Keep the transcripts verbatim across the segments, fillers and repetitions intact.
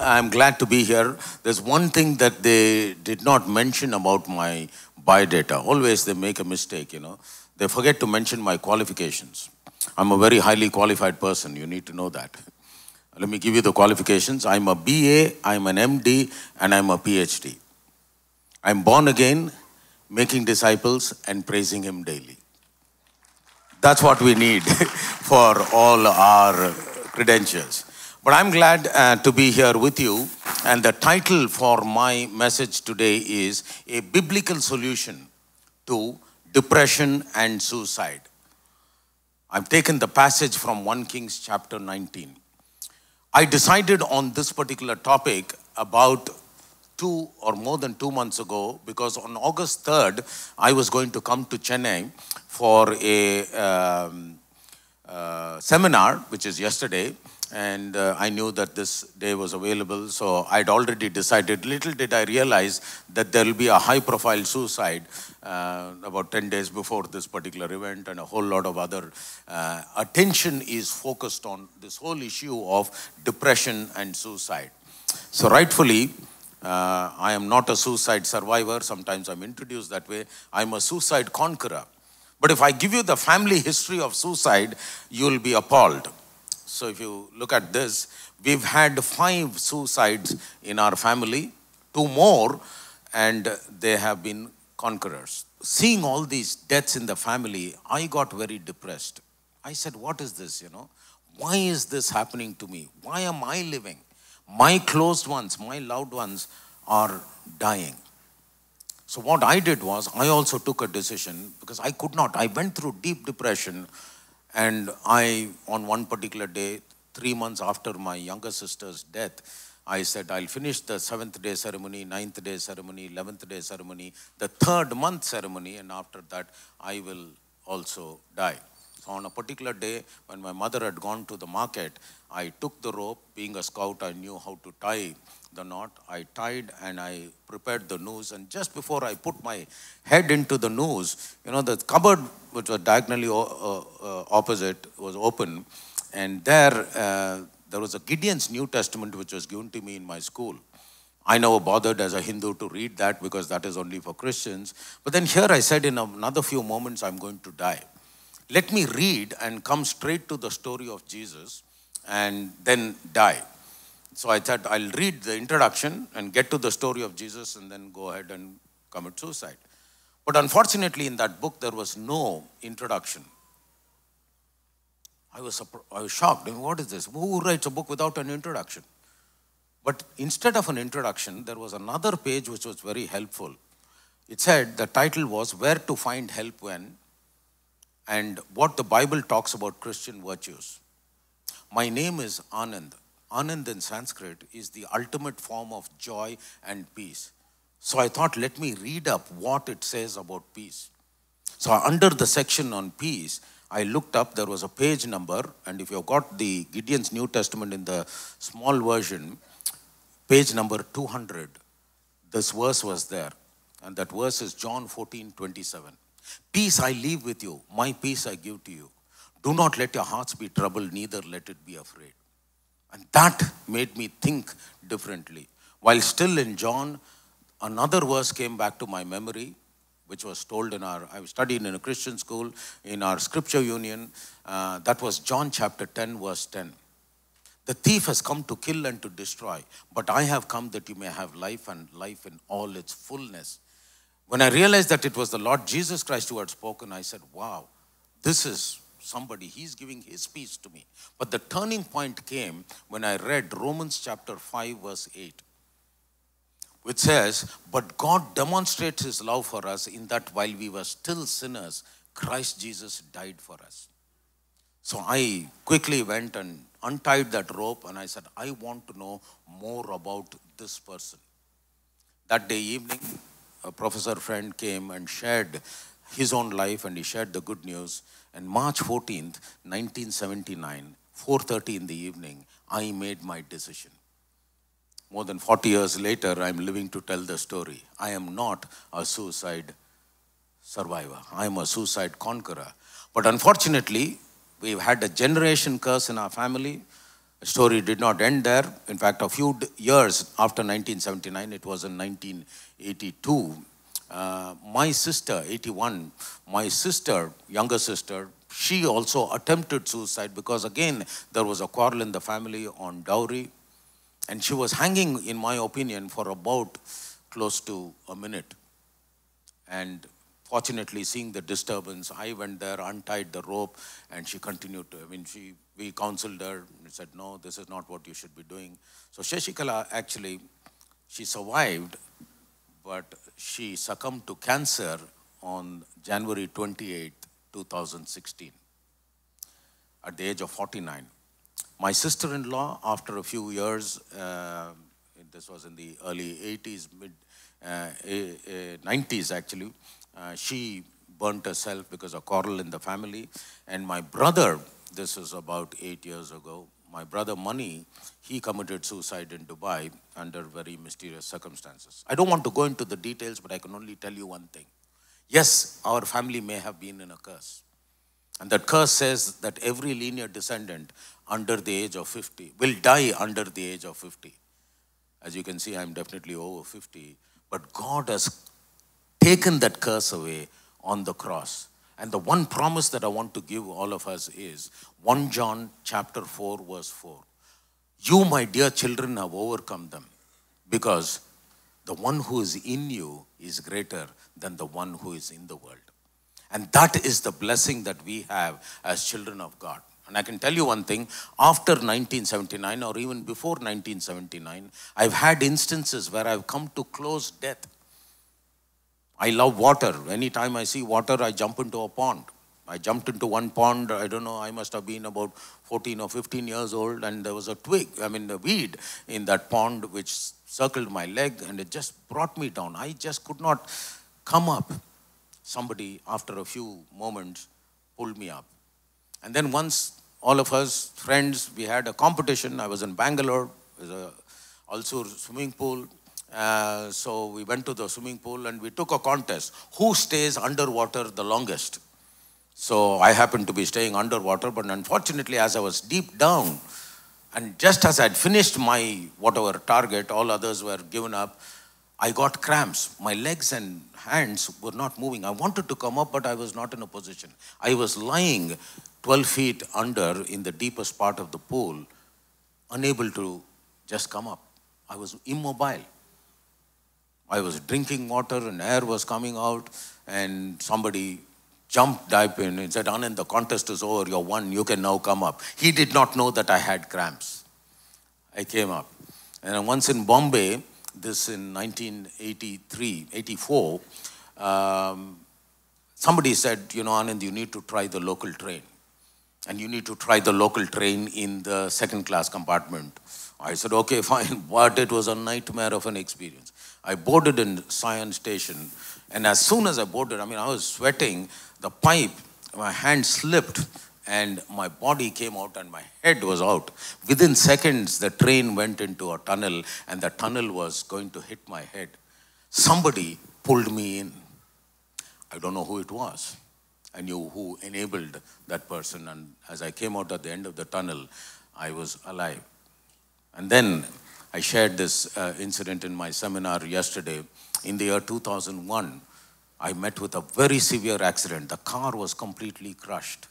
I'm glad to be here. There's one thing that they did not mention about my biodata. Always they make a mistake, you know. They forget to mention my qualifications. I'm a very highly qualified person. You need to know that. Let me give you the qualifications. I'm a B A, I'm an M D, and I'm a PhD. I'm born again, making disciples, and praising Him daily. That's what we need for all our credentials. But I'm glad uh, to be here with you. And the title for my message today is A Biblical Solution to Depression and Suicide. I've taken the passage from First Kings chapter nineteen. I decided on this particular topic about two or more than two months ago, because on August third, I was going to come to Chennai for a um, uh, seminar, which is yesterday, and uh, I knew that this day was available, so I'd already decided. Little did I realize that there will be a high-profile suicide uh, about ten days before this particular event, and a whole lot of other uh, attention is focused on this whole issue of depression and suicide. So rightfully, Uh, I am not a suicide survivor. Sometimes I'm introduced that way. I'm a suicide conqueror. But if I give you the family history of suicide, you'll be appalled. So if you look at this, we've had five suicides in our family, two more, and they have been conquerors. Seeing all these deaths in the family, I got very depressed. I said, what is this, you know? Why is this happening to me? Why am I living? My closed ones, my loved ones are dying. So what I did was, I also took a decision, because I could not. I went through deep depression, and I, on one particular day, three months after my younger sister's death, I said, I'll finish the seventh day ceremony, ninth day ceremony, eleventh day ceremony, the third month ceremony, and after that, I will also die. So on a particular day, when my mother had gone to the market, I took the rope. Being a scout, I knew how to tie the knot. I tied and I prepared the noose. And just before I put my head into the noose, you know, the cupboard, which was diagonally uh, uh, opposite, was open. And there, uh, there was a Gideon's New Testament, which was given to me in my school. I never bothered as a Hindu to read that, because that is only for Christians. But then here I said, in another few moments, I'm going to die. Let me read and come straight to the story of Jesus and then die. So I thought I'll read the introduction and get to the story of Jesus and then go ahead and commit suicide. But unfortunately, in that book, there was no introduction. I was, I was shocked. I mean, what is this? Who writes a book without an introduction? But instead of an introduction, there was another page which was very helpful. It said, the title was, Where to Find Help When, and what the Bible talks about Christian virtues. My name is Anand. Anand in Sanskrit is the ultimate form of joy and peace. So I thought, let me read up what it says about peace. So under the section on peace, I looked up, there was a page number, and if you've got the Gideon's New Testament in the small version, page number two hundred, this verse was there. And that verse is John fourteen twenty-seven. Peace I leave with you, my peace I give to you. Do not let your hearts be troubled, neither let it be afraid. And that made me think differently. While still in John, another verse came back to my memory, which was told in our, I studied in a Christian school, in our scripture union. Uh, that was John chapter ten, verse ten. The thief has come to kill and to destroy, but I have come that you may have life, and life in all its fullness. When I realized that it was the Lord Jesus Christ who had spoken, I said, wow, this is somebody, He's giving His peace to me. But the turning point came when I read Romans chapter five, verse eight, which says, but God demonstrates His love for us in that while we were still sinners, Christ Jesus died for us. So I quickly went and untied that rope, and I said, I want to know more about this person. That day evening, a professor friend came and shared his own life, and he shared the good news. And March fourteenth, nineteen seventy-nine, four thirty in the evening, I made my decision. More than forty years later, I'm living to tell the story. I am not a suicide survivor. I am a suicide conqueror. But unfortunately, we've had a generation curse in our family. The story did not end there. In fact, a few years after nineteen seventy-nine, it was in nineteen eighty-two, uh, my sister, eighty-one, my sister, younger sister, she also attempted suicide because again, there was a quarrel in the family on dowry. And she was hanging, in my opinion, for about close to a minute. And fortunately, seeing the disturbance, I went there, untied the rope, and she continued to, I mean, she, we counseled her and said, no, this is not what you should be doing. So Shashikala, actually, she survived, but she succumbed to cancer on January twenty-eighth, two thousand sixteen, at the age of forty-nine. My sister-in-law, after a few years, uh, this was in the early eighties, mid uh, nineties actually, uh, she burnt herself because of quarrel in the family. And my brother, this is about eight years ago, my brother Mani, he committed suicide in Dubai under very mysterious circumstances. I don't want to go into the details, but I can only tell you one thing. Yes, our family may have been in a curse. And that curse says that every linear descendant under the age of fifty will die under the age of fifty. As you can see, I'm definitely over fifty. But God has taken that curse away on the cross. And the one promise that I want to give all of us is First John chapter four, verse four. You, my dear children, have overcome them because the one who is in you is greater than the one who is in the world. And that is the blessing that we have as children of God. And I can tell you one thing, after nineteen seventy-nine or even before nineteen seventy-nine, I've had instances where I've come to close death. I love water. Anytime I see water, I jump into a pond. I jumped into one pond, I don't know, I must have been about fourteen or fifteen years old, and there was a twig, I mean a weed in that pond which circled my leg, and it just brought me down. I just could not come up. Somebody, after a few moments, pulled me up. And then once, all of us, friends, we had a competition. I was in Bangalore, it was a also swimming pool. Uh, so we went to the swimming pool and we took a contest. Who stays underwater the longest? So I happened to be staying underwater, but unfortunately, as I was deep down, and just as I'd finished my whatever target, all others were given up, I got cramps. My legs and hands were not moving. I wanted to come up, but I was not in a position. I was lying twelve feet under in the deepest part of the pool, unable to just come up. I was immobile. I was drinking water and air was coming out, and somebody jumped, dived in and said, Anand, the contest is over, you're won, you can now come up. He did not know that I had cramps. I came up. And once in Bombay, this in nineteen eighty-three, eighty-four, um, somebody said, you know, Anand, you need to try the local train. And you need to try the local train in the second class compartment. I said, okay, fine, but it was a nightmare of an experience. I boarded in Sion station, and as soon as I boarded, I mean, I was sweating, the pipe, my hand slipped, and my body came out and my head was out. Within seconds, the train went into a tunnel, and the tunnel was going to hit my head. Somebody pulled me in. I don't know who it was. I knew who enabled that person, and as I came out at the end of the tunnel, I was alive. And then I shared this uh, incident in my seminar yesterday. In the year two thousand one, I met with a very severe accident. The car was completely crushed.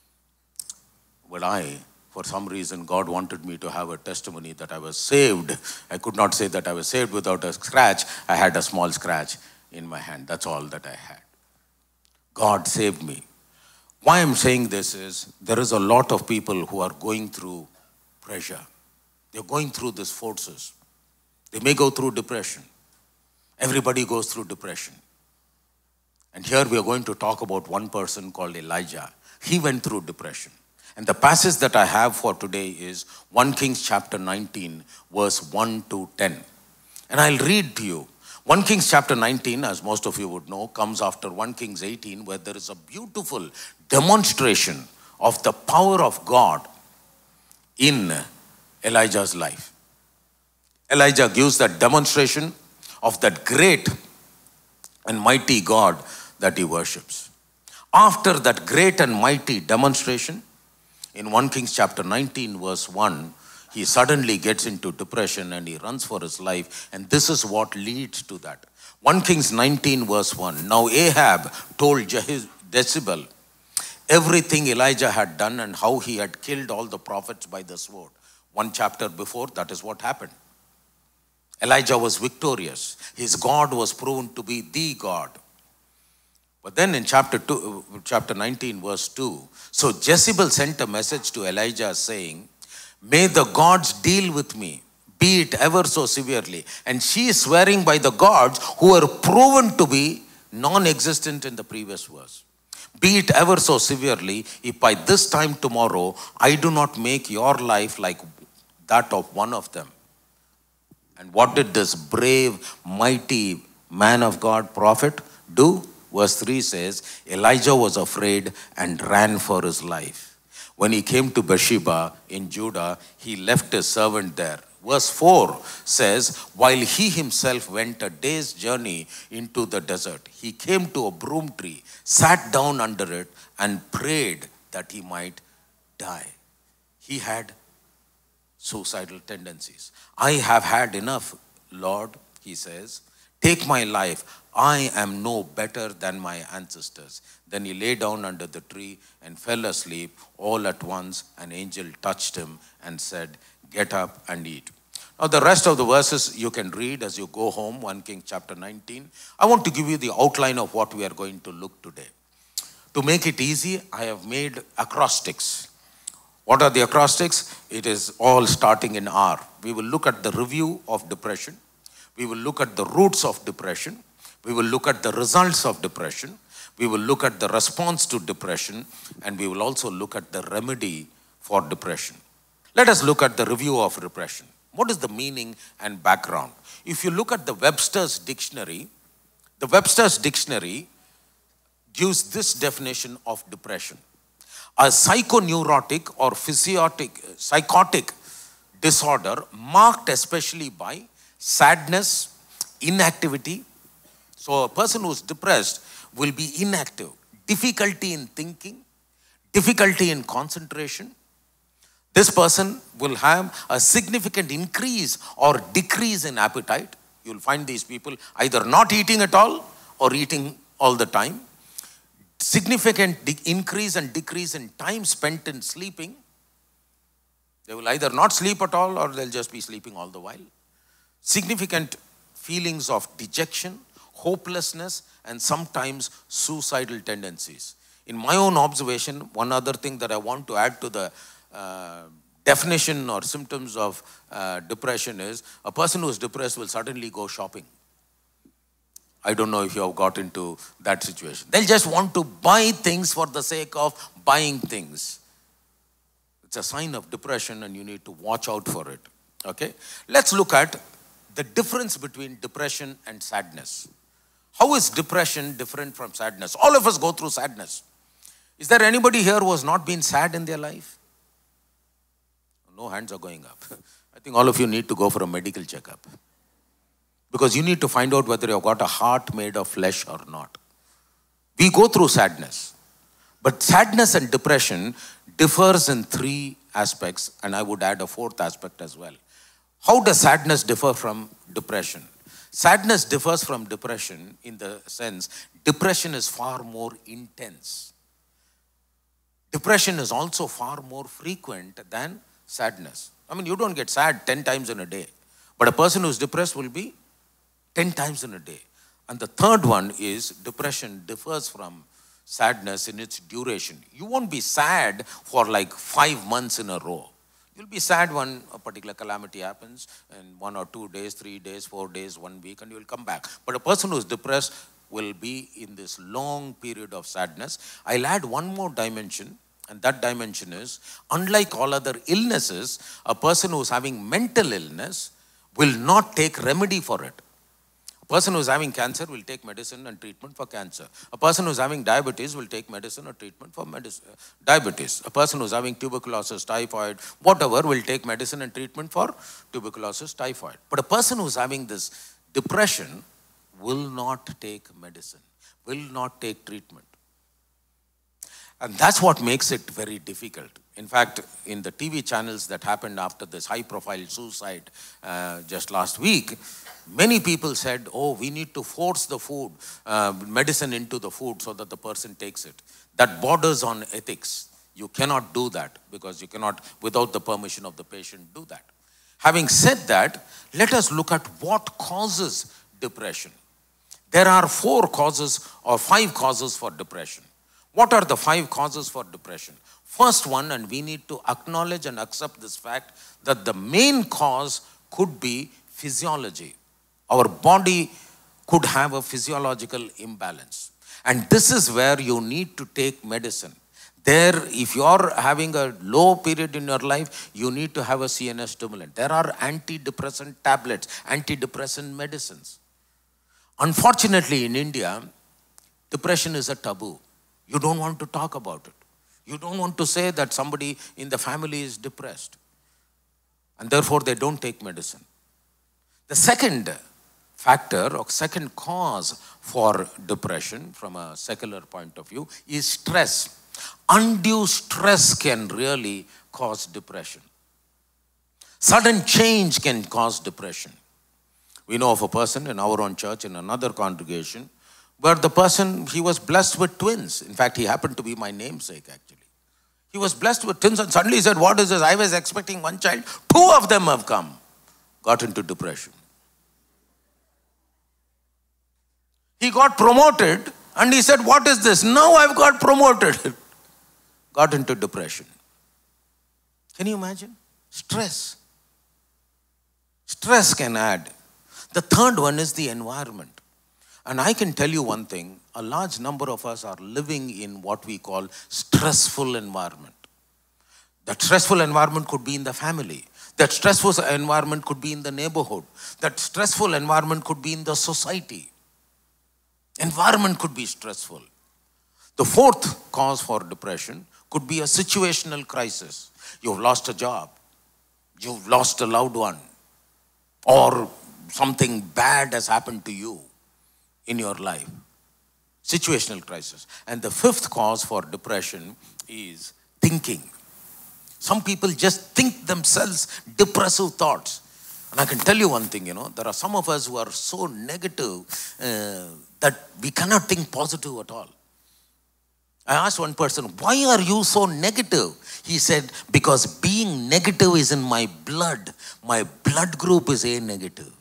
But I, for some reason, God wanted me to have a testimony that I was saved. I could not say that I was saved without a scratch. I had a small scratch in my hand. That's all that I had. God saved me. Why I'm saying this is, there is a lot of people who are going through pressure. They're going through these forces. They may go through depression. Everybody goes through depression. And here we are going to talk about one person called Elijah. He went through depression. And the passage that I have for today is First Kings chapter nineteen, verse one to ten. And I'll read to you. First Kings chapter nineteen, as most of you would know, comes after First Kings eighteen, where there is a beautiful demonstration of the power of God in Elijah's life. Elijah gives that demonstration of that great and mighty God that he worships. After that great and mighty demonstration, in First Kings chapter nineteen, verse one, he suddenly gets into depression and he runs for his life. And this is what leads to that. First Kings nineteen verse one. Now Ahab told Jehiz- Jezebel everything Elijah had done and how he had killed all the prophets by the sword. One chapter before, that is what happened. Elijah was victorious. His God was proven to be the God. But then in chapter two, chapter nineteen, verse two, so Jezebel sent a message to Elijah saying, may the gods deal with me, be it ever so severely. And she is swearing by the gods who are proven to be non-existent in the previous verse. Be it ever so severely, if by this time tomorrow I do not make your life like that of one of them. And what did this brave, mighty man of God, prophet, do? Verse three says, Elijah was afraid and ran for his life. When he came to Beersheba in Judah, he left his servant there. Verse four says, while he himself went a day's journey into the desert, he came to a broom tree, sat down under it, and prayed that he might die. He had suicidal tendencies. I have had enough, Lord, he says. Take my life. I am no better than my ancestors. Then he lay down under the tree and fell asleep. All at once, an angel touched him and said, get up and eat. Now the rest of the verses you can read as you go home, First Kings chapter nineteen. I want to give you the outline of what we are going to look today. To make it easy, I have made acrostics. What are the acrostics? It is all starting in R. We will look at the review of depression. We will look at the roots of depression. We will look at the results of depression. We will look at the response to depression. And we will also look at the remedy for depression. Let us look at the review of depression. What is the meaning and background? If you look at the Webster's dictionary, the Webster's dictionary gives this definition of depression. A psychoneurotic or physiotic, psychotic disorder marked especially by sadness, inactivity. So a person who is depressed will be inactive, difficulty in thinking, difficulty in concentration. This person will have a significant increase or decrease in appetite. You'll find these people either not eating at all or eating all the time. Significant increase and decrease in time spent in sleeping. They will either not sleep at all or they'll just be sleeping all the while. Significant feelings of dejection, hopelessness, and sometimes suicidal tendencies. In my own observation, one other thing that I want to add to the uh, definition or symptoms of uh, depression is a person who is depressed will suddenly go shopping. I don't know if you have got into that situation. They'll just want to buy things for the sake of buying things. It's a sign of depression and you need to watch out for it. Okay? Let's look at the difference between depression and sadness. How is depression different from sadness? All of us go through sadness. Is there anybody here who has not been sad in their life? No hands are going up. I think all of you need to go for a medical checkup. Because you need to find out whether you've got a heart made of flesh or not. We go through sadness. But sadness and depression differs in three aspects, and I would add a fourth aspect as well. How does sadness differ from depression? Sadness differs from depression in the sense depression is far more intense. Depression is also far more frequent than sadness. I mean, you don't get sad ten times in a day. But a person who's depressed will be ten times in a day. And the third one is depression differs from sadness in its duration. You won't be sad for like five months in a row. You'll be sad when a particular calamity happens in one or two days, three days, four days, one week, and you'll come back. But a person who's depressed will be in this long period of sadness. I'll add one more dimension, and that dimension is, unlike all other illnesses, a person who's having mental illness will not take remedy for it. A person who is having cancer will take medicine and treatment for cancer. A person who is having diabetes will take medicine or treatment for medicine, diabetes. A person who is having tuberculosis, typhoid, whatever, will take medicine and treatment for tuberculosis, typhoid. But a person who is having this depression will not take medicine, will not take treatment. And that's what makes it very difficult. In fact, in the T V channels that happened after this high-profile suicide uh, just last week, many people said, oh, we need to force the food, uh, medicine into the food so that the person takes it. That borders on ethics. You cannot do that because you cannot, without the permission of the patient, do that. Having said that, let us look at what causes depression. There are four causes or five causes for depression. What are the five causes for depression? First one, and we need to acknowledge and accept this fact, that the main cause could be physiology. Our body could have a physiological imbalance. And this is where you need to take medicine. There, if you're having a low period in your life, you need to have a C N S stimulant. There are antidepressant tablets, antidepressant medicines. Unfortunately, in India, depression is a taboo. You don't want to talk about it. You don't want to say that somebody in the family is depressed. And therefore, they don't take medicine. The second factor or second cause for depression from a secular point of view is stress. Undue stress can really cause depression. Sudden change can cause depression. We know of a person in our own church, in another congregation, where the person, he was blessed with twins. In fact, he happened to be my namesake, actually. He was blessed with twins, and suddenly he said, what is this? I was expecting one child. Two of them have come. Got into depression. He got promoted, and he said, what is this? Now I've got promoted. Got into depression. Can you imagine? Stress. Stress can add. The third one is the environment. And I can tell you one thing, a large number of us are living in what we call stressful environment. That stressful environment could be in the family. That stressful environment could be in the neighborhood. That stressful environment could be in the society. Environment could be stressful. The fourth cause for depression could be a situational crisis. You've lost a job. You've lost a loved one. Or something bad has happened to you in your life. Situational crisis. And the fifth cause for depression is thinking. Some people just think themselves depressive thoughts. And I can tell you one thing, you know, there are some of us who are so negative uh, that we cannot think positive at all. I asked one person, why are you so negative? He said, because being negative is in my blood. My blood group is A negative.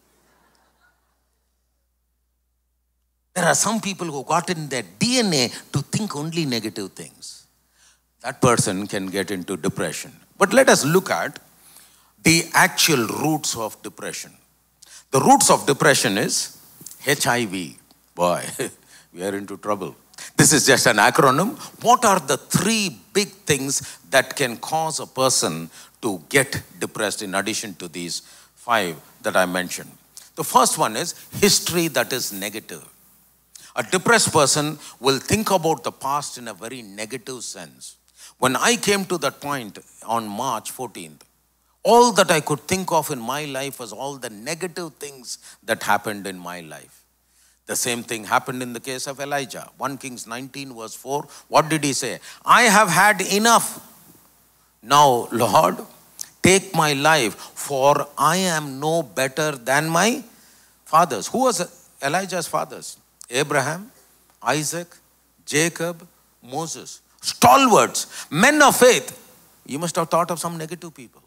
There are some people who got in their D N A to think only negative things. That person can get into depression. But let us look at the actual roots of depression. The roots of depression is H I V. Boy, we are into trouble. This is just an acronym. What are the three big things that can cause a person to get depressed in addition to these five that I mentioned? The first one is history that is negative. A depressed person will think about the past in a very negative sense. When I came to that point on March fourteenth, all that I could think of in my life was all the negative things that happened in my life. The same thing happened in the case of Elijah. First Kings nineteen verse four, what did he say? I have had enough. Now, Lord, take my life, for I am no better than my fathers. Who was Elijah's fathers? Abraham, Isaac, Jacob, Moses. Stalwarts, men of faith. You must have thought of some negative people.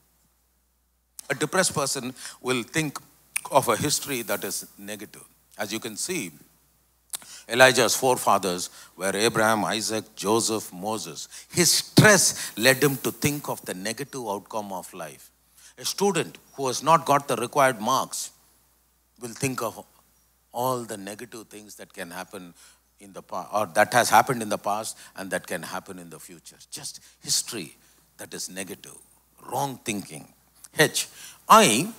A depressed person will think of a history that is negative. As you can see, Elijah's forefathers were Abraham, Isaac, Joseph, Moses. His stress led him to think of the negative outcome of life. A student who has not got the required marks will think of all the negative things that can happen in the past, or that has happened in the past and that can happen in the future. Just history that is negative, wrong thinking. H. I,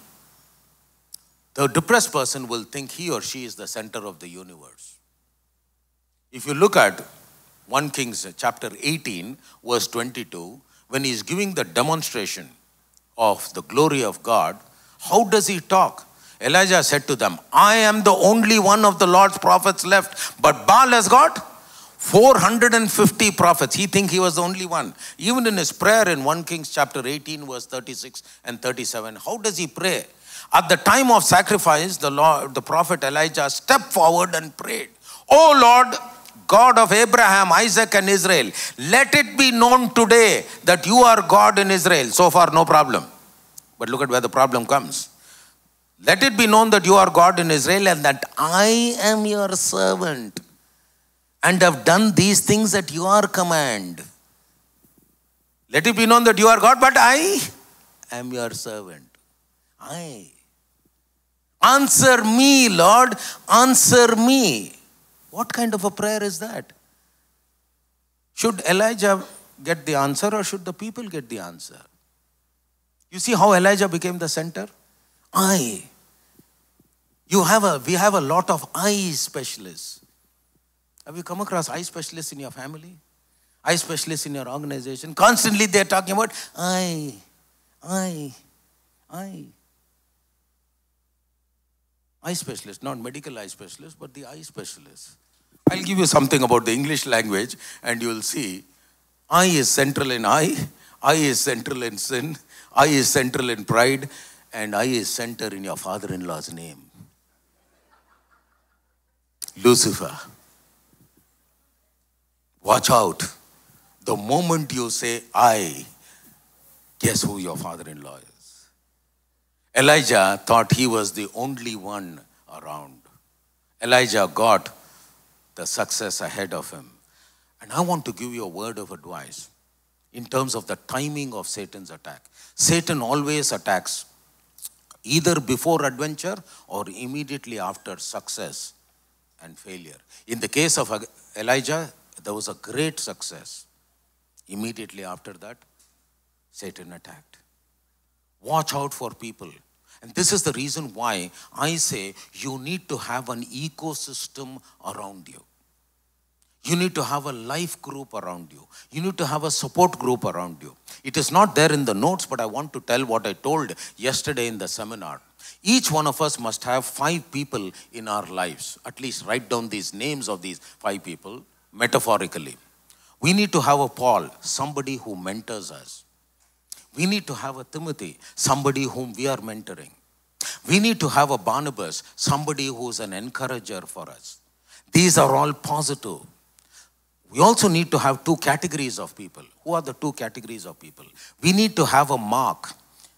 the depressed person will think he or she is the center of the universe. If you look at First Kings chapter eighteen, verse twenty-two, when he is giving the demonstration of the glory of God, how does he talk? Elijah said to them, I am the only one of the Lord's prophets left, but Baal has got four hundred fifty prophets. He think he was the only one. Even in his prayer in First Kings chapter eighteen, verse thirty-six and thirty-seven, how does he pray? At the time of sacrifice, the Lord, the prophet Elijah stepped forward and prayed, "Oh Lord, God of Abraham, Isaac and Israel, let it be known today that you are God in Israel." So far, no problem. But look at where the problem comes. Let it be known that you are God in Israel and that I am your servant and have done these things at your command. Let it be known that you are God, but I am your servant. I. Answer me, Lord. Answer me. What kind of a prayer is that? Should Elijah get the answer or should the people get the answer? You see how Elijah became the center? I. You have a, we have a lot of eye specialists. Have you come across eye specialists in your family? Eye specialists in your organization? Constantly they're talking about I, I, I. Eye specialist, not medical eye specialist, but the eye specialist. I'll give you something about the English language and you'll see. I is central in I, I is central in sin, I is central in pride, and I is center in your father-in-law's name. Lucifer. Watch out. The moment you say I, guess who your father-in-law is? Elijah thought he was the only one around. Elijah got the success ahead of him. And I want to give you a word of advice in terms of the timing of Satan's attack. Satan always attacks either before adventure or immediately after success and failure. In the case of Elijah, there was a great success. Immediately after that, Satan attacked. Watch out for people. And this is the reason why I say you need to have an ecosystem around you. You need to have a life group around you. You need to have a support group around you. It is not there in the notes, but I want to tell what I told yesterday in the seminar. Each one of us must have five people in our lives. At least write down these names of these five people metaphorically. We need to have a Paul, somebody who mentors us. We need to have a Timothy, somebody whom we are mentoring. We need to have a Barnabas, somebody who is an encourager for us. These are all positive. We also need to have two categories of people. Who are the two categories of people? We need to have a Mark.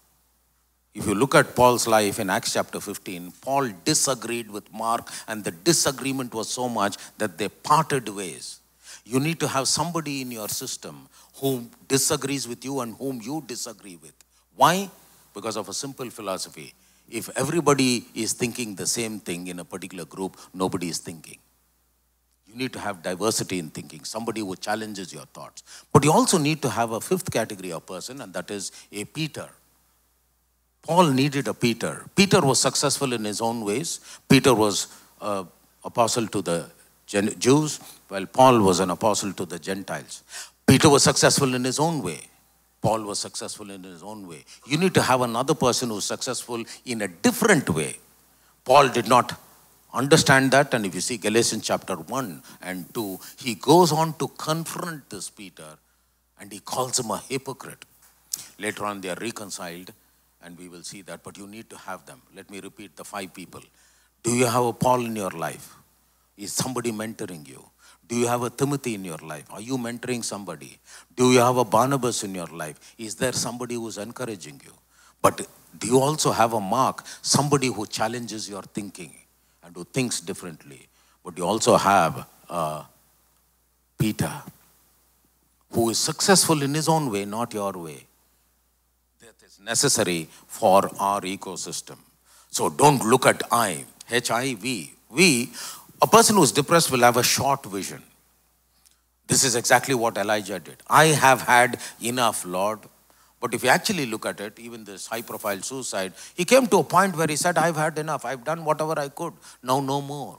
If you look at Paul's life in Acts chapter fifteen, Paul disagreed with Mark and the disagreement was so much that they parted ways. You need to have somebody in your system who disagrees with you and whom you disagree with. Why? Because of a simple philosophy. If everybody is thinking the same thing in a particular group, nobody is thinking. You need to have diversity in thinking, somebody who challenges your thoughts. But you also need to have a fifth category of person, and that is a Peter. Paul needed a Peter. Peter was successful in his own ways. Peter was an apostle to the Jews, while Paul was an apostle to the Gentiles. Peter was successful in his own way. Paul was successful in his own way. You need to have another person who is successful in a different way. Paul did not understand that, and if you see Galatians chapter one and two, he goes on to confront this Peter and he calls him a hypocrite. Later on they are reconciled and we will see that, but you need to have them. Let me repeat the five people. Do you have a Paul in your life? Is somebody mentoring you? Do you have a Timothy in your life? Are you mentoring somebody? Do you have a Barnabas in your life? Is there somebody who's encouraging you? But do you also have a Mark, somebody who challenges your thinking and who thinks differently? But you also have uh, Peter, who is successful in his own way, not your way. That is necessary for our ecosystem. So don't look at I, H I V. We, a person who is depressed will have a short vision. This is exactly what Elijah did. I have had enough, Lord. But if you actually look at it, even this high-profile suicide, he came to a point where he said, I've had enough. I've done whatever I could. Now no more.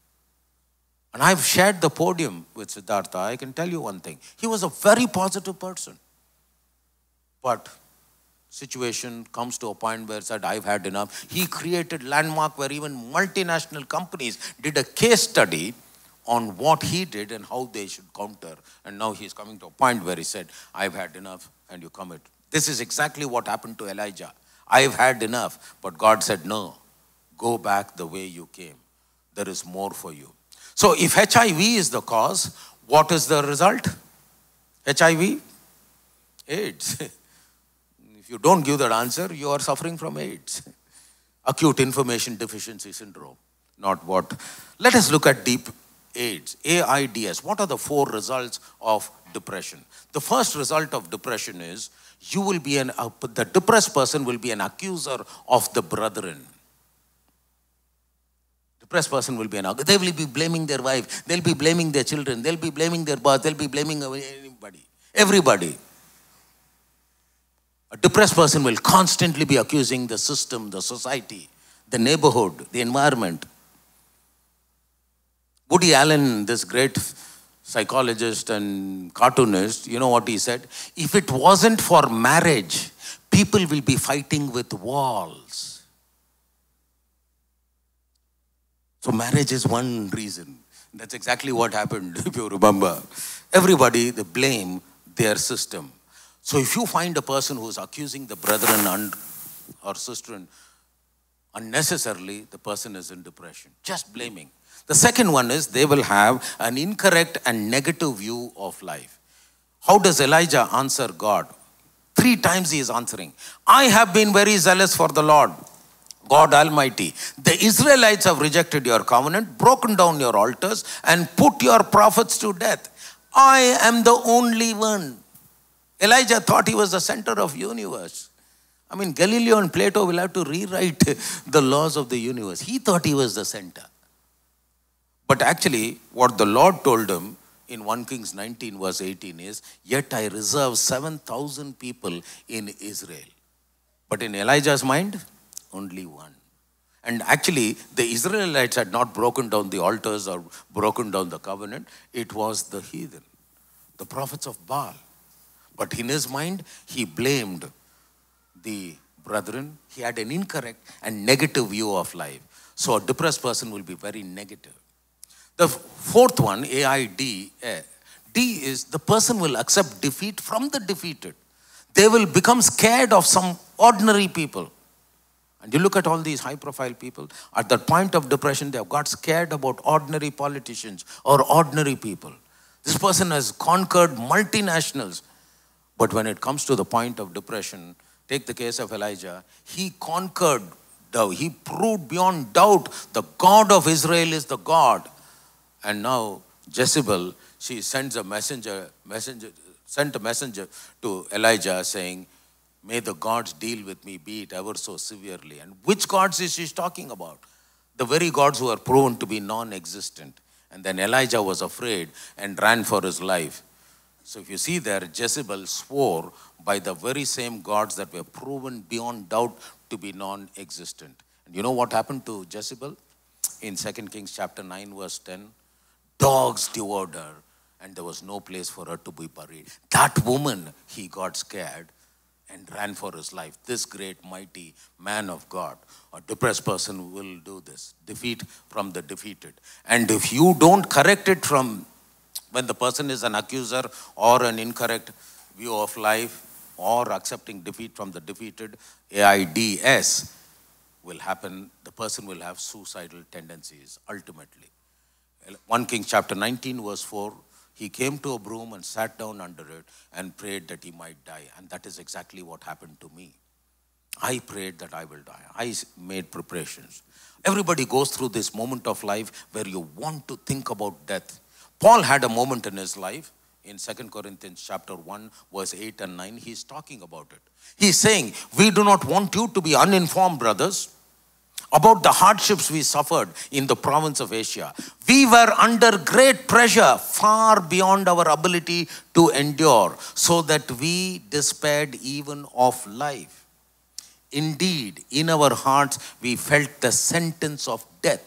And I've shared the podium with Siddhartha. I can tell you one thing. He was a very positive person. But situation comes to a point where he said, I've had enough. He created landmark where even multinational companies did a case study on what he did and how they should counter. And now he's coming to a point where he said, I've had enough, and you commit. This is exactly what happened to Elijah. I've had enough, but God said, no, go back the way you came. There is more for you. So if H I V is the cause, what is the result? H I V? AIDS. If you don't give that answer, you are suffering from AIDS. Acute information deficiency syndrome. Not what. Let us look at deep AIDS, AIDS. What are the four results of depression? The first result of depression is you will be an, uh, the depressed person will be an accuser of the brethren. Depressed person will be an accuser. They will be blaming their wife. They'll be blaming their children. They'll be blaming their boss. They'll be blaming anybody. Everybody. A depressed person will constantly be accusing the system, the society, the neighborhood, the environment. Woody Allen, this great psychologist and cartoonist, you know what he said? If it wasn't for marriage, people will be fighting with walls. So marriage is one reason. That's exactly what happened, if you remember. Everybody, they blame their system. So if you find a person who is accusing the brethren or sister unnecessarily, the person is in depression. Just blaming. The second one is they will have an incorrect and negative view of life. How does Elijah answer God? Three times he is answering. I have been very zealous for the Lord, God Almighty. The Israelites have rejected your covenant, broken down your altars, and put your prophets to death. I am the only one. Elijah thought he was the center of the universe. I mean, Galileo and Plato will have to rewrite the laws of the universe. He thought he was the center. But actually, what the Lord told him in First Kings nineteen verse eighteen is, yet I reserve seven thousand people in Israel. But in Elijah's mind, only one. And actually, the Israelites had not broken down the altars or broken down the covenant. It was the heathen, the prophets of Baal. But in his mind, he blamed the brethren. He had an incorrect and negative view of life. So a depressed person will be very negative. The fourth one, A I D, D is the person will accept defeat from the defeated. They will become scared of some ordinary people. And you look at all these high-profile people, at that point of depression, they have got scared about ordinary politicians or ordinary people. This person has conquered multinationals. But when it comes to the point of depression, take the case of Elijah, he conquered, he proved beyond doubt the God of Israel is the God. And now Jezebel, she sends a messenger, messenger, sent a messenger to Elijah saying, may the gods deal with me, be it ever so severely. And which gods is she talking about? The very gods who are proven to be non-existent. And then Elijah was afraid and ran for his life. So if you see there, Jezebel swore by the very same gods that were proven beyond doubt to be non-existent. And you know what happened to Jezebel? In Second Kings chapter nine verse ten, dogs devoured her and there was no place for her to be buried. That woman, he got scared and ran for his life. This great mighty man of God, a depressed person will do this. Defeat from the defeated. And if you don't correct it from when the person is an accuser or an incorrect view of life or accepting defeat from the defeated, AIDS will happen. The person will have suicidal tendencies ultimately. First Kings chapter nineteen verse four, he came to a broom and sat down under it and prayed that he might die. And that is exactly what happened to me. I prayed that I will die. I made preparations. Everybody goes through this moment of life where you want to think about death. Paul had a moment in his life in Second Corinthians chapter one, verse eight and nine. He's talking about it. He's saying, we do not want you to be uninformed, brothers, about the hardships we suffered in the province of Asia. We were under great pressure, far beyond our ability to endure, so that we despaired even of life. Indeed, in our hearts, we felt the sentence of death.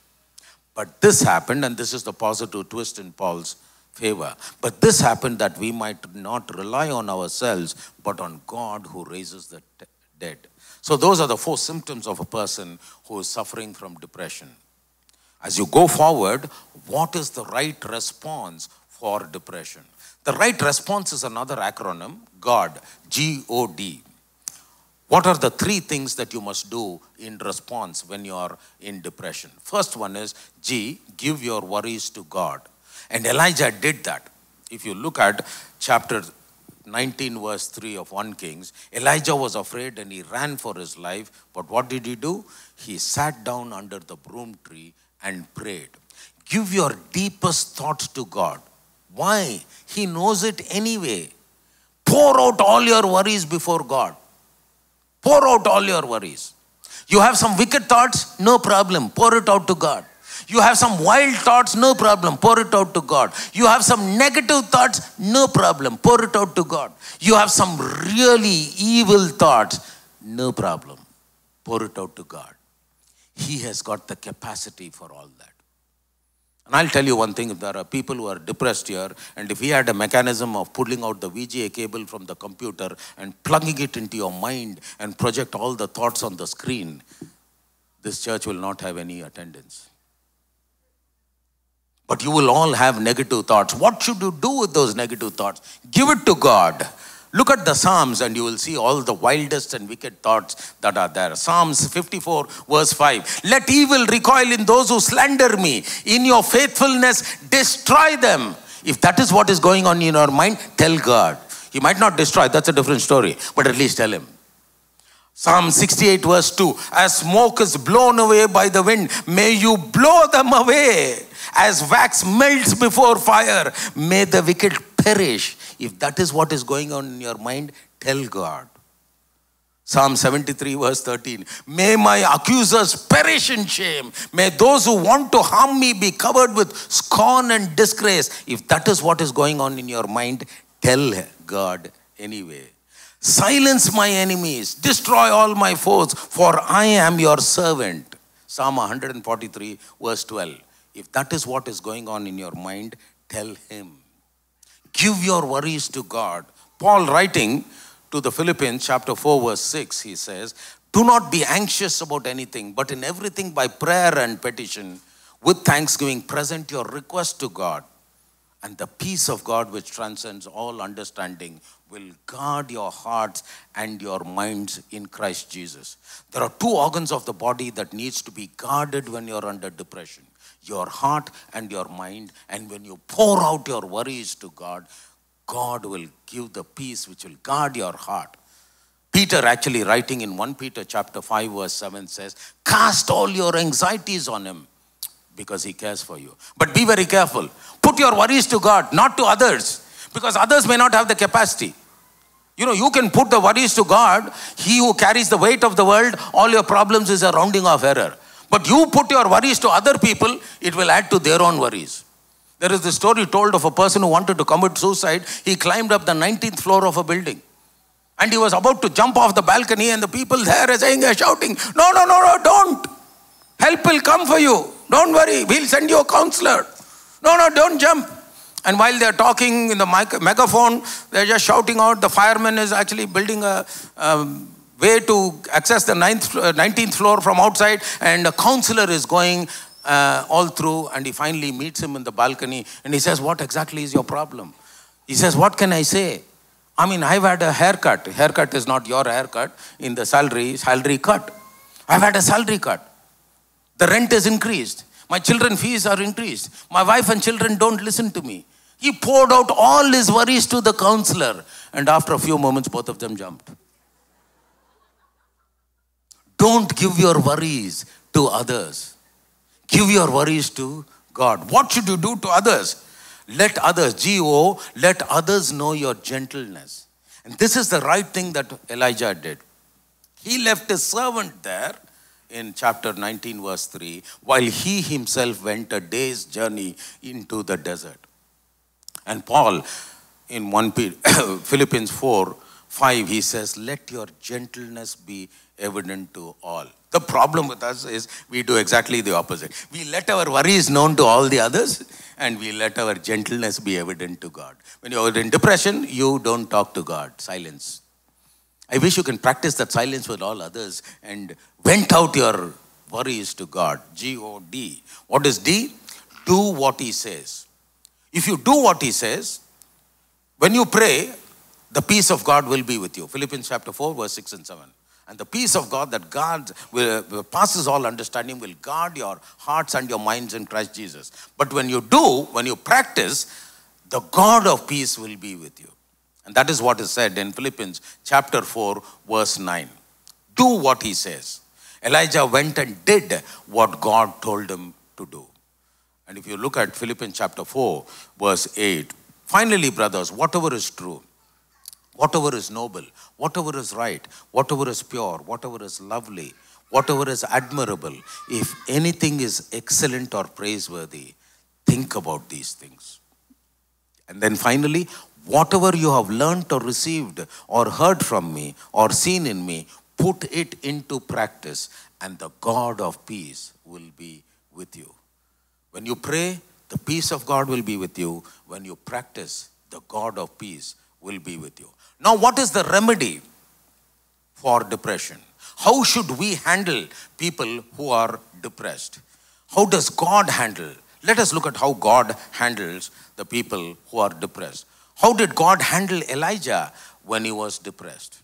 But this happened, and this is the positive twist in Paul's favor. But this happened that we might not rely on ourselves, but on God who raises the dead. So those are the four symptoms of a person who is suffering from depression. As you go forward, what is the right response for depression? The right response is another acronym, God, G O D. What are the three things that you must do in response when you are in depression? First one is G, give your worries to God. And Elijah did that. If you look at chapter nineteen verse three of First Kings, Elijah was afraid and he ran for his life. But what did he do? He sat down under the broom tree and prayed. Give your deepest thoughts to God. Why? He knows it anyway. Pour out all your worries before God. Pour out all your worries. You have some wicked thoughts? No problem. Pour it out to God. You have some wild thoughts? No problem. Pour it out to God. You have some negative thoughts? No problem. Pour it out to God. You have some really evil thoughts? No problem. Pour it out to God. He has got the capacity for all that. And I'll tell you one thing, if there are people who are depressed here, and if we had a mechanism of pulling out the V G A cable from the computer and plugging it into your mind and project all the thoughts on the screen, this church will not have any attendance. But you will all have negative thoughts. What should you do with those negative thoughts? Give it to God. Look at the Psalms and you will see all the wildest and wicked thoughts that are there. Psalms fifty-four verse five. Let evil recoil in those who slander me. In your faithfulness, destroy them. If that is what is going on in your mind, tell God. He might not destroy, that's a different story. But at least tell him. Psalm sixty-eight verse two. As smoke is blown away by the wind, may you blow them away. As wax melts before fire, may the wicked perish. If that is what is going on in your mind, tell God. Psalm seventy-three verse thirteen. May my accusers perish in shame. May those who want to harm me be covered with scorn and disgrace. If that is what is going on in your mind, tell God anyway. Silence my enemies. Destroy all my foes, for I am your servant. Psalm one forty-three verse twelve. If that is what is going on in your mind, tell him. Give your worries to God. Paul writing to the Philippians chapter four verse six, he says, do not be anxious about anything, but in everything by prayer and petition, with thanksgiving, present your request to God. And the peace of God which transcends all understanding will guard your hearts and your minds in Christ Jesus. There are two organs of the body that needs to be guarded when you're under depression. Your heart and your mind. And when you pour out your worries to God, God will give the peace which will guard your heart. Peter actually writing in First Peter chapter five verse seven says, cast all your anxieties on him because he cares for you. But be very careful. Put your worries to God, not to others, because others may not have the capacity. You know, you can put the worries to God. He who carries the weight of the world, all your problems is a rounding off error. But you put your worries to other people, it will add to their own worries. There is this story told of a person who wanted to commit suicide. He climbed up the nineteenth floor of a building. And he was about to jump off the balcony and the people there are saying, are shouting, no, no, no, no, don't. Help will come for you. Don't worry, we'll send you a counselor. No, no, don't jump. And while they're talking in the mic megaphone, they're just shouting out. The fireman is actually building a um, way to access the ninth, uh, nineteenth floor from outside, and a counselor is going uh, all through, and he finally meets him in the balcony, and he says, what exactly is your problem? He says, what can I say? I mean, I've had a haircut. Haircut is not your haircut. In the salary, salary cut. I've had a salary cut. The rent is increased. My children's fees are increased. My wife and children don't listen to me. He poured out all his worries to the counselor, and after a few moments, both of them jumped. Don't give your worries to others. Give your worries to God. What should you do to others? Let others, G O, let others know your gentleness. And this is the right thing that Elijah did. He left his servant there in chapter nineteen verse three, while he himself went a day's journey into the desert. And Paul in First Philippians four five, he says, let your gentleness be evident to all. The problem with us is we do exactly the opposite. We let our worries known to all the others, and we let our gentleness be evident to God. When you're in depression, you don't talk to God. Silence. I wish you can practice that silence with all others and vent out your worries to God. G O D. What is D? Do what he says. If you do what he says, when you pray, the peace of God will be with you. Philippians chapter four, verse six and seven. And the peace of God that God will, will passes all understanding will guard your hearts and your minds in Christ Jesus. But when you do, when you practice, the God of peace will be with you. And that is what is said in Philippians chapter four, verse nine. Do what he says. Elijah went and did what God told him to do. And if you look at Philippians chapter four, verse eight, finally, brothers, whatever is true, whatever is noble, whatever is right, whatever is pure, whatever is lovely, whatever is admirable, if anything is excellent or praiseworthy, think about these things. And then finally, whatever you have learnt or received or heard from me or seen in me, put it into practice, and the God of peace will be with you. When you pray, the peace of God will be with you. When you practice, the God of peace will be with you. Now, what is the remedy for depression? How should we handle people who are depressed? How does God handle? Let us look at how God handles the people who are depressed. How did God handle Elijah when he was depressed?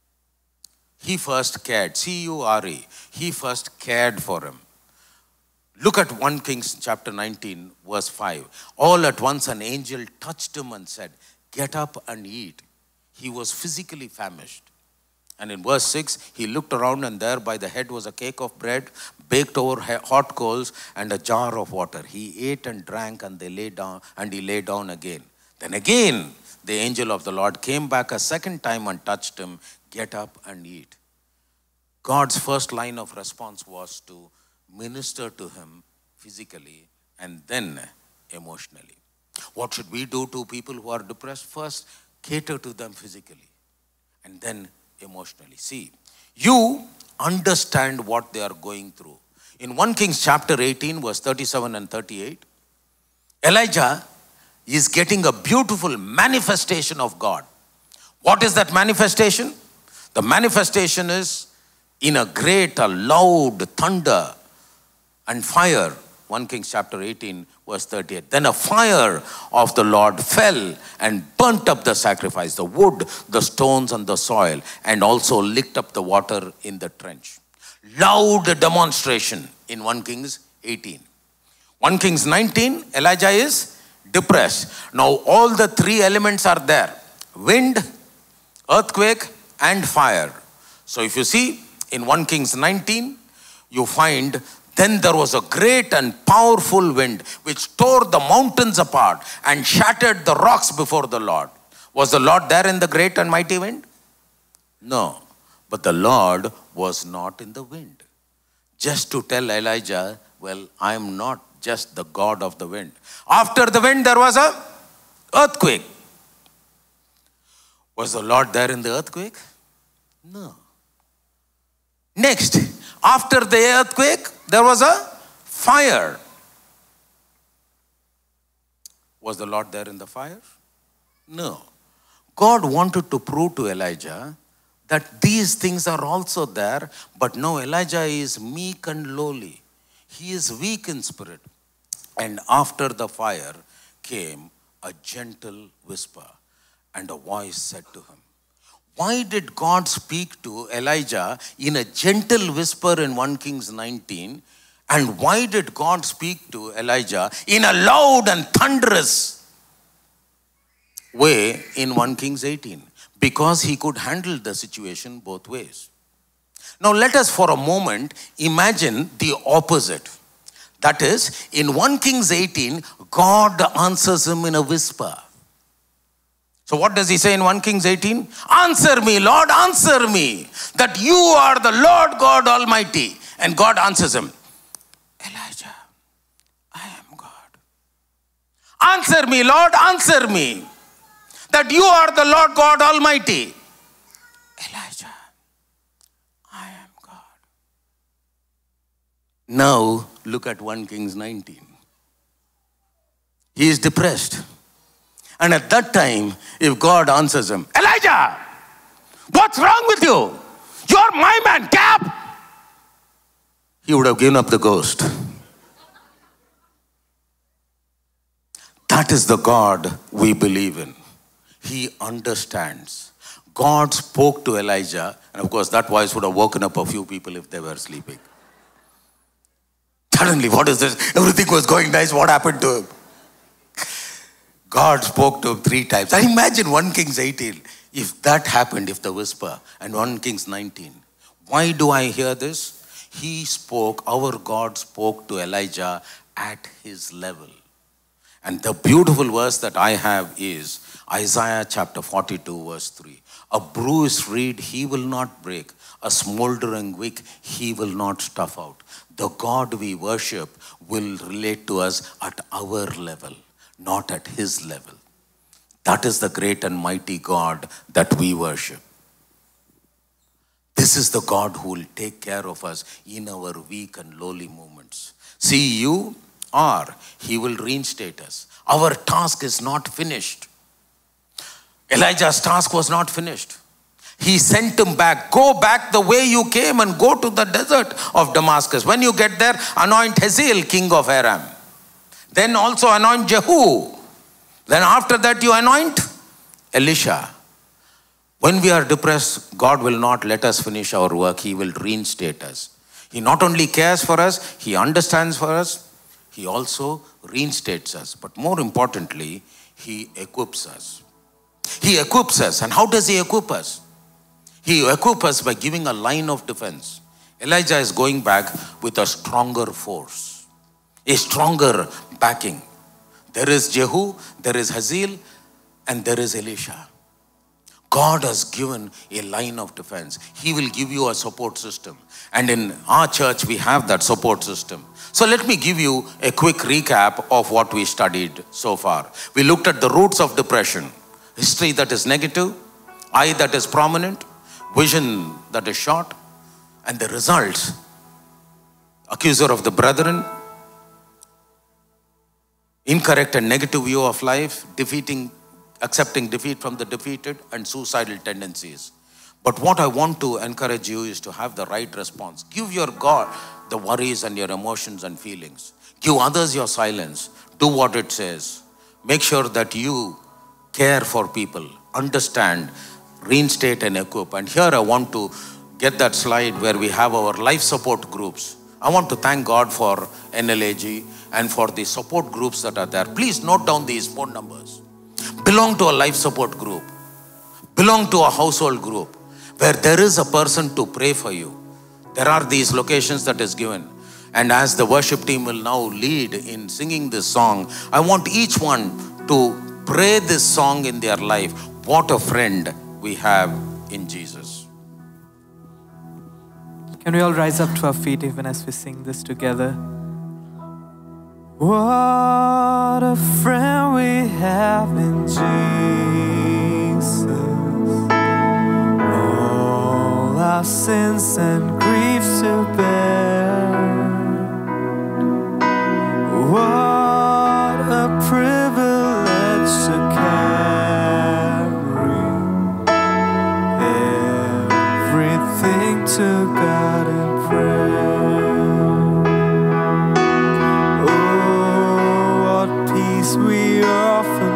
He first cared, C U R E. He first cared for him. Look at First Kings chapter nineteen, verse five. All at once an angel touched him and said, get up and eat. He was physically famished. And in verse six, he looked around, and there by the head was a cake of bread baked over hot coals and a jar of water. He ate and drank, and they lay down, and he lay down again. Then again, the angel of the Lord came back a second time and touched him. Get up and eat. God's first line of response was to minister to him physically and then emotionally. What should we do to people who are depressed? First, cater to them physically and then emotionally. See, you understand what they are going through. In First Kings chapter eighteen, verse thirty-seven and thirty-eight, Elijah is getting a beautiful manifestation of God. What is that manifestation? The manifestation is in a great, a loud thunder and fire. First Kings chapter eighteen, verse thirty-eight. Then a fire of the Lord fell and burnt up the sacrifice, the wood, the stones, and the soil, and also licked up the water in the trench. Loud demonstration in First Kings eighteen. First Kings nineteen, Elijah is depressed. Now all the three elements are there: wind, earthquake, and fire. So if you see in First Kings nineteen, you find then there was a great and powerful wind which tore the mountains apart and shattered the rocks before the Lord. Was the Lord there in the great and mighty wind? No, but the Lord was not in the wind. Just to tell Elijah, well, I am not just the God of the wind. After the wind, there was a earthquake. Was the Lord there in the earthquake? No. Next, after the earthquake, there was a fire. Was the Lord there in the fire? No. God wanted to prove to Elijah that these things are also there, but now Elijah is meek and lowly. He is weak in spirit. And after the fire came a gentle whisper, and a voice said to him. Why did God speak to Elijah in a gentle whisper in First Kings nineteen? And why did God speak to Elijah in a loud and thunderous way in First Kings eighteen? Because he could handle the situation both ways. Now let us for a moment imagine the opposite. That is, in First Kings eighteen, God answers him in a whisper. So what does he say in First Kings eighteen? Answer me, Lord, answer me, that you are the Lord God Almighty. And God answers him, Elijah, I am God. Answer me, Lord, answer me, that you are the Lord God Almighty. Elijah, I am God. Now look at First Kings nineteen. He is depressed. And at that time, if God answers him, Elijah, what's wrong with you? You're my man, Cap. he would have given up the ghost. That is the God we believe in. He understands. God spoke to Elijah, and of course that voice would have woken up a few people if they were sleeping. Suddenly, what is this? Everything was going nice. What happened to him? God spoke to him three times. I imagine First Kings eighteen. If that happened, if the whisper, and First Kings nineteen. Why do I hear this? He spoke, our God spoke to Elijah at his level. And the beautiful verse that I have is Isaiah chapter forty-two verse three. A bruised reed he will not break. A smoldering wick he will not stuff out. The God we worship will relate to us at our level, not at his level. That is the great and mighty God that we worship. This is the God who will take care of us in our weak and lowly moments. See, you are, he will reinstate us. Our task is not finished. Elijah's task was not finished. He sent him back. Go back the way you came and go to the desert of Damascus. When you get there, anoint Hazael, king of Aram. Then also anoint Jehu. Then after that you anoint Elisha. When we are depressed, God will not let us finish our work. He will reinstate us. He not only cares for us, he understands for us, he also reinstates us. But more importantly, he equips us. He equips us. And how does he equip us? He equips us by giving a line of defense. Elijah is going back with a stronger force, a stronger backing. There is Jehu, there is Hazael, and there is Elisha. God has given a line of defense. He will give you a support system. And in our church, we have that support system. So let me give you a quick recap of what we studied so far. We looked at the roots of depression. History that is negative, eye that is prominent, vision that is short, and the results. Accuser of the brethren, incorrect and negative view of life, defeating, accepting defeat from the defeated, and suicidal tendencies. But what I want to encourage you is to have the right response. Give your God the worries and your emotions and feelings. Give others your silence. Do what it says. Make sure that you care for people, understand, reinstate and equip. And here I want to get that slide where we have our life support groups. I want to thank God for N L A G and for the support groups that are there. Please note down these phone numbers. Belong to a life support group. Belong to a household group where there is a person to pray for you. There are these locations that is given. And as the worship team will now lead in singing this song, I want each one to pray this song in their life. What a friend we have in Jesus. Can we all rise up to our feet even as we sing this together? What a friend we have in Jesus. All our sins and griefs to bear. What a privilege to carry everything to God in prayer. We often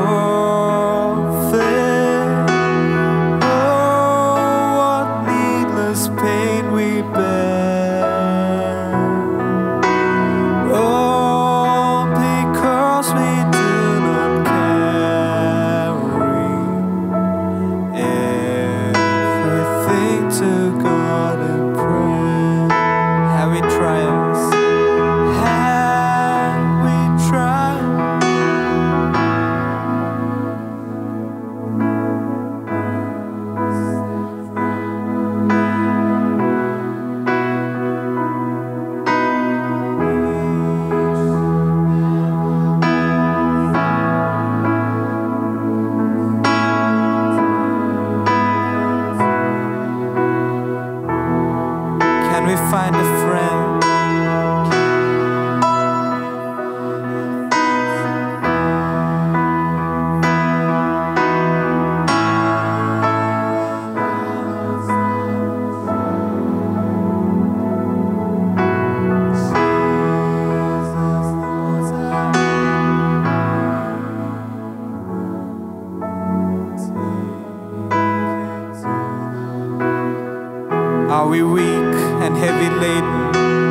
forfeit. Oh, what needless pain we bear. Oh, because we do not carry everything to God in prayer. Have we triumphs? Find a friend. Are we weak and heavy laden?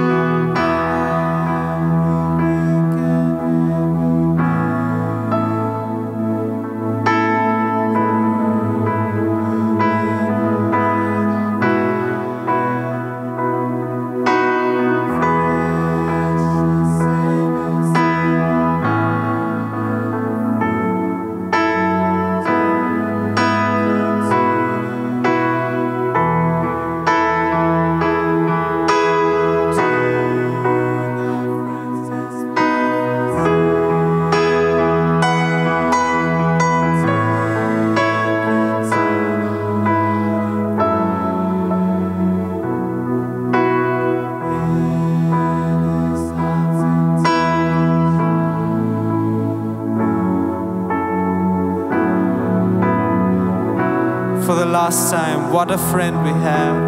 For the last time, what a friend we have.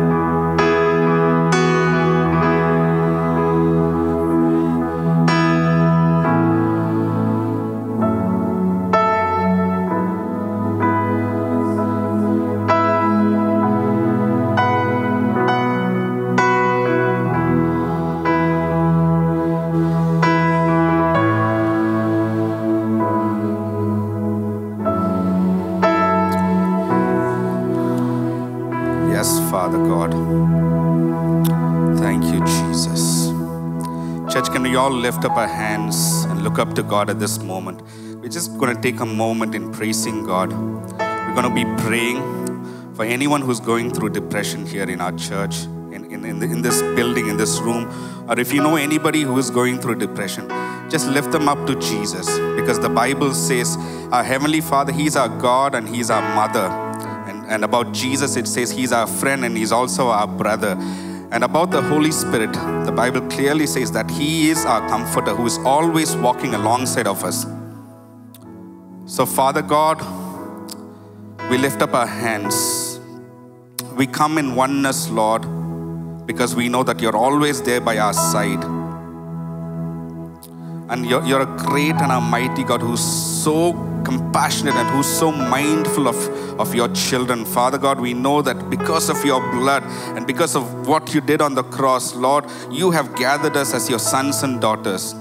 Father God. Thank you, Jesus. Church, can we all lift up our hands and look up to God at this moment? We're just going to take a moment in praising God. We're going to be praying for anyone who's going through depression here in our church, in, in, in, the, in this building, in this room. Or if you know anybody who is going through depression, just lift them up to Jesus. Because the Bible says our Heavenly Father, He's our God and He's our mother. And about Jesus, it says He's our friend and He's also our brother. And about the Holy Spirit, the Bible clearly says that He is our comforter who is always walking alongside of us. So Father God, we lift up our hands. We come in oneness, Lord, because we know that You're always there by our side. And You're, you're a great and a mighty God who's so compassionate and who's so mindful of, of Your children. Father God, we know that because of Your blood and because of what You did on the cross, Lord, You have gathered us as Your sons and daughters.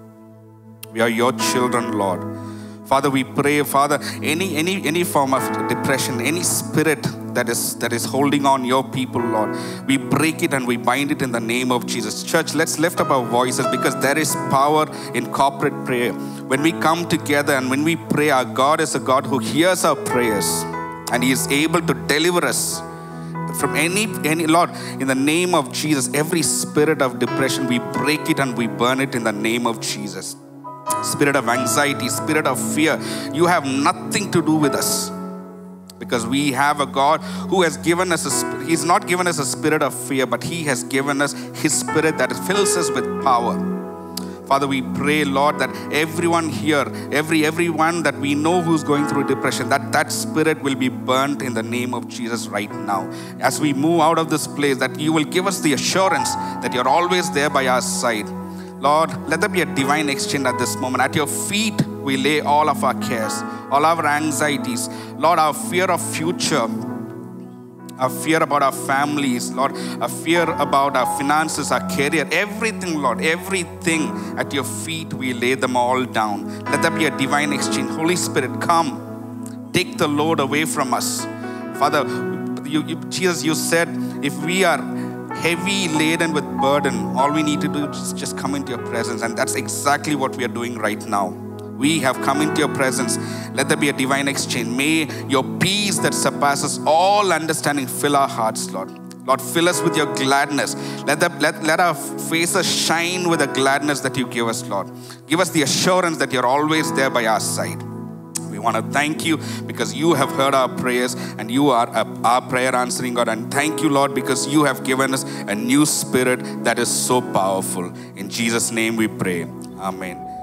We are Your children, Lord. Father, we pray, Father, any any any form of depression, any spirit that is that is holding on Your people, Lord, we break it and we bind it in the name of Jesus. Church, let's lift up our voices because there is power in corporate prayer. When we come together and when we pray, our God is a God who hears our prayers and He is able to deliver us from any, any, Lord, in the name of Jesus, every spirit of depression, we break it and we burn it in the name of Jesus. Spirit of anxiety, spirit of fear, you have nothing to do with us. Because we have a God who has given us a, He's not given us a spirit of fear, but He has given us His Spirit that fills us with power. Father, we pray, Lord, that everyone here, every everyone that we know who's going through depression, that that spirit will be burnt in the name of Jesus right now. As we move out of this place, that You will give us the assurance that You're always there by our side. Lord, let there be a divine exchange at this moment. At Your feet, we lay all of our cares, all our anxieties. Lord, our fear of future, our fear about our families, Lord, our fear about our finances, our career, everything, Lord, everything at Your feet, we lay them all down. Let there be a divine exchange. Holy Spirit, come, take the load away from us. Father, you, you, Jesus, You said, if we are heavy laden with burden, all we need to do is just come into Your presence. And that's exactly what we are doing right now. We have come into Your presence. Let there be a divine exchange. May Your peace that surpasses all understanding fill our hearts, Lord. Lord, fill us with Your gladness. Let, the, let, let our faces shine with the gladness that You give us, Lord. Give us the assurance that You're always there by our side. We want to thank You because You have heard our prayers and You are our prayer answering God. And thank You, Lord, because You have given us a new spirit that is so powerful. In Jesus' name we pray. Amen.